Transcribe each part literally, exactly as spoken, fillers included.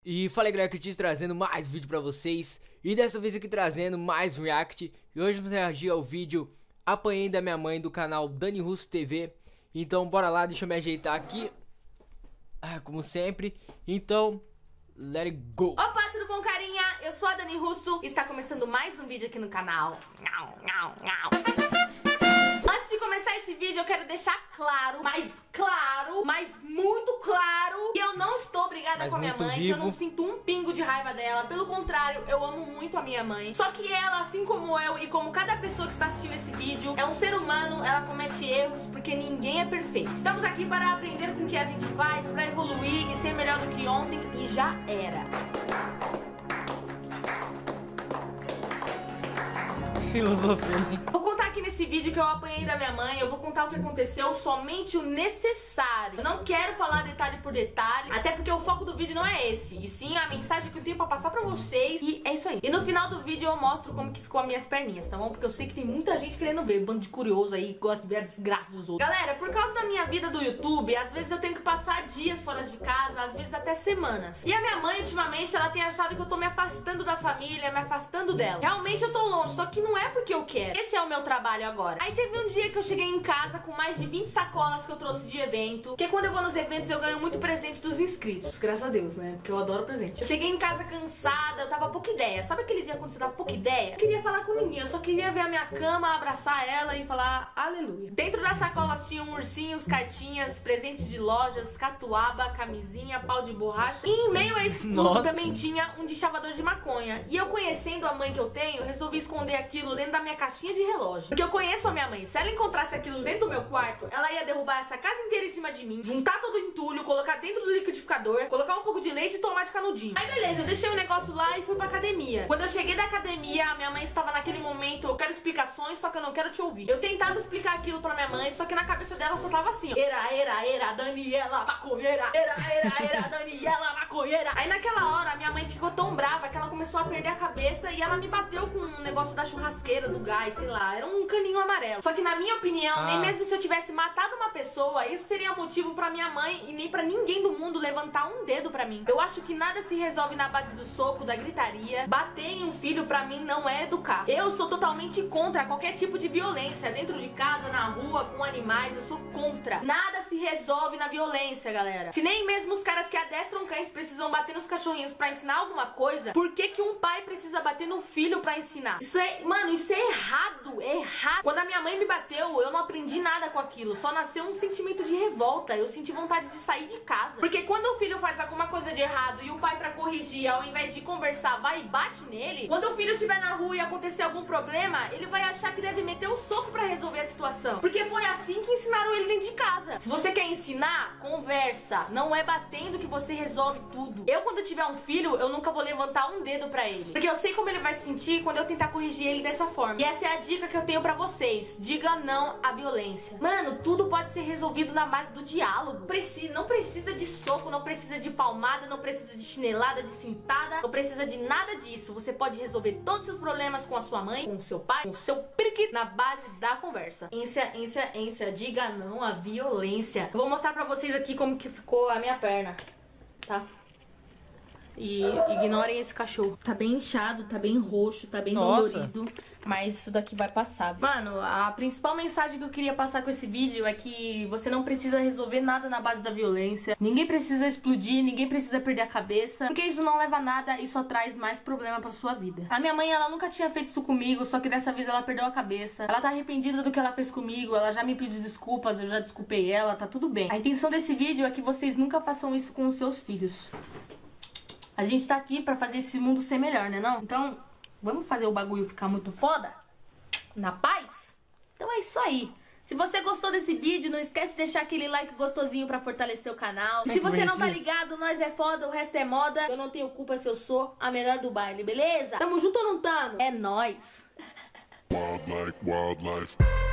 E fala aí, galera, que eu te trazendo mais vídeo pra vocês. E dessa vez aqui trazendo mais um react. E hoje vamos reagir ao vídeo Apanhei da minha mãe do canal Dani Russo T V. Então bora lá, deixa eu me ajeitar aqui, ah, como sempre. Então, let it go. Opa, tudo bom, carinha? Eu sou a Dani Russo e está começando mais um vídeo aqui no canal. Antes de começar esse vídeo, eu quero deixar claro, mais claro, mas muito claro, que eu não estou brigada mas com a minha mãe, vivo. que eu não sinto um pingo de raiva dela. Pelo contrário, eu amo muito a minha mãe. Só que ela, assim como eu e como cada pessoa que está assistindo esse vídeo, é um ser humano, ela comete erros porque ninguém é perfeito. Estamos aqui para aprender com o que a gente faz, para evoluir e ser melhor do que ontem, e já era. Filosofia. Vou contar aqui nesse vídeo que eu apanhei da minha mãe. Eu vou contar o que aconteceu, somente o necessário. Eu não quero falar detalhe por detalhe, até porque o foco do vídeo não é esse, e sim a mensagem que eu tenho pra passar pra vocês. E é isso aí. E no final do vídeo eu mostro como que ficou as minhas perninhas, tá bom? Porque eu sei que tem muita gente querendo ver, bando de curioso aí que gosta de ver a desgraça dos outros. Galera, por causa da minha vida do YouTube, às vezes eu tenho que passar dias fora de casa, às vezes até semanas. E a minha mãe, ultimamente, ela tem achado que eu tô me afastando da família, me afastando dela. Realmente eu tô longe, só que não é porque eu quero. Esse é o meu trabalho agora. Aí teve um dia que eu cheguei em casa com mais de vinte sacolas que eu trouxe de evento. Porque quando eu vou nos eventos eu ganho muito presente dos inscritos. Graças a Deus, né? Porque eu adoro presente. Eu cheguei em casa cansada, eu tava pouca ideia. Sabe aquele dia quando você dá pouca ideia? Eu queria falar com ninguém, eu só queria ver a minha cama, abraçar ela e falar aleluia. Dentro das sacolas tinham ursinhos, cartinhas, presentes de lojas, catuaba, camisinha, pau de borracha. E em meio a isso tudo Nossa. também tinha um deschavador de maconha. E eu, conhecendo a mãe que eu tenho, resolvi esconder aquilo dentro da minha caixinha de relógio. Porque eu conheço a minha mãe. Se ela encontrasse aquilo dentro do meu quarto, ela ia derrubar essa casa inteira em cima de mim, juntar todo o entulho, colocar dentro do liquidificador, colocar um pouco de leite e tomar de canudinho. Aí beleza, eu deixei o negócio lá e fui pra academia. Quando eu cheguei da academia, a minha mãe estava naquele momento: eu quero explicações, só que eu não quero te ouvir. Eu tentava explicar aquilo pra minha mãe, só que na cabeça dela só tava assim, ó: era, era, era, Daniela maconheira. Era, era, era, Daniela maconheira. Aí naquela hora, a minha mãe ficou tão brava que ela começou a perder a cabeça e ela me bateu com um negócio da churrasqueira, do gás, sei lá, era um caninho amarelo. Só que na minha opinião, Ah. nem mesmo se eu tivesse matado uma pessoa, isso seria motivo pra minha mãe e nem pra ninguém do mundo levantar um dedo pra mim. Eu acho que nada se resolve na base do soco, da gritaria. Bater em um filho pra mim não é educar. Eu sou totalmente contra qualquer tipo de violência, dentro de casa, na rua, com animais, eu sou contra. Nada se resolve na violência, galera. Se nem mesmo os caras que adestram cães precisam bater nos cachorrinhos pra ensinar alguma coisa, por que que um pai precisa bater no filho pra ensinar? Isso é, mano, isso é errado, é errado. Quando a minha mãe me bateu, eu não aprendi nada com aquilo, só nasceu um sentimento de revolta. Eu senti vontade de sair de casa. Porque quando o filho faz alguma coisa de errado e o pai, pra corrigir, ao invés de conversar, vai e bate nele, quando o filho estiver na rua e acontecer algum problema, ele vai achar que deve meter o soco pra resolver a situação, porque foi assim que ensinaram ele dentro de casa. Se você quer ensinar, conversa. Não é batendo que você resolve tudo. Eu, quando tiver um filho, eu nunca vou levantar um dedo pra ele, porque eu sei como ele vai se sentir quando eu tentar corrigir ele dessa forma. E essa é a dica que eu tenho pra vocês: diga não à violência. Mano, tudo pode ser resolvido na base do diálogo. Precisa, não precisa de soco, não precisa de palmada, não precisa de chinelada, de cintada, não precisa de nada disso. Você pode resolver todos os seus problemas com a sua mãe, com o seu pai, com o seu periquito, na base da conversa. Ência, ência, ência, diga não à violência. Eu vou mostrar pra vocês aqui como que ficou a minha perna, tá? E ignorem esse cachorro. Tá bem inchado, tá bem roxo, tá bem Nossa. dolorido, mas isso daqui vai passar. Mano, a principal mensagem que eu queria passar com esse vídeo é que você não precisa resolver nada na base da violência. Ninguém precisa explodir, ninguém precisa perder a cabeça, porque isso não leva a nada e só traz mais problema pra sua vida. A minha mãe, ela nunca tinha feito isso comigo, só que dessa vez ela perdeu a cabeça. Ela tá arrependida do que ela fez comigo, ela já me pediu desculpas, eu já desculpei ela, tá tudo bem. A intenção desse vídeo é que vocês nunca façam isso com os seus filhos. A gente tá aqui pra fazer esse mundo ser melhor, né não? Então, vamos fazer o bagulho ficar muito foda? Na paz? Então é isso aí. Se você gostou desse vídeo, não esquece de deixar aquele like gostosinho pra fortalecer o canal. E se você não tá ligado, nós é foda, o resto é moda. Eu não tenho culpa se eu sou a melhor do baile, beleza? Tamo junto ou não tamo? É nóis. Wildlife, wildlife,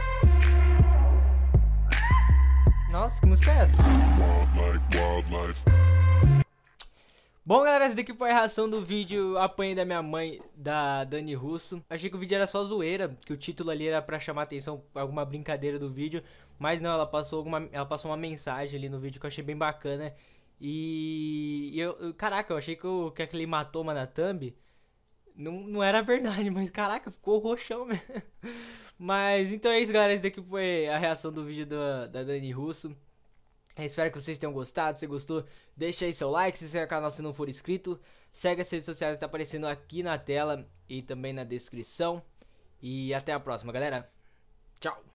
Nossa, que música é essa? wildlife, wildlife. Bom, galera, essa daqui foi a reação do vídeo Apanhei da minha mãe, da Dani Russo. Achei que o vídeo era só zoeira, que o título ali era pra chamar atenção pra alguma brincadeira do vídeo. Mas não, ela passou, alguma, ela passou uma mensagem ali no vídeo que eu achei bem bacana. E eu, eu- caraca, eu achei que, o que aquele hematoma na thumb não, não era verdade, mas caraca, ficou roxão mesmo. Mas então é isso, galera. Esse daqui foi a reação do vídeo da, da Dani Russo. Eu espero que vocês tenham gostado. Se gostou, deixa aí seu like, se inscreve no canal se não for inscrito. Segue as redes sociais que tá aparecendo aqui na tela e também na descrição. E até a próxima, galera. Tchau.